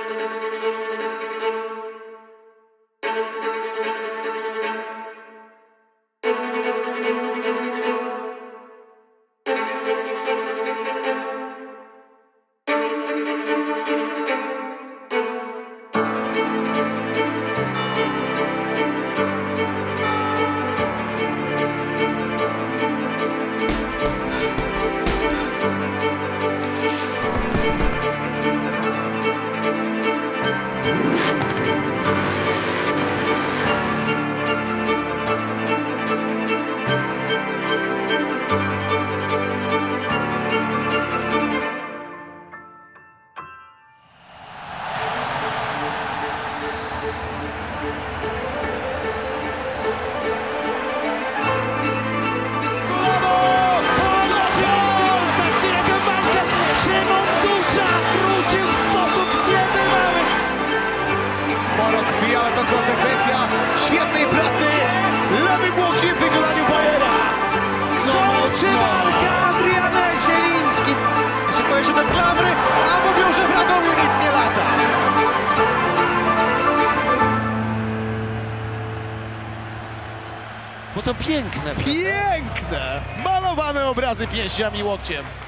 To konsekwencja świetnej pracy lewym łokciem w wykonaniu Bayera. Kończy walka Adriana Zieliński. Szykują się do klawry, a mówią, że w Radomiu nic nie lata. Bo to piękne. Piękne! Malowane obrazy pięściami łokciem.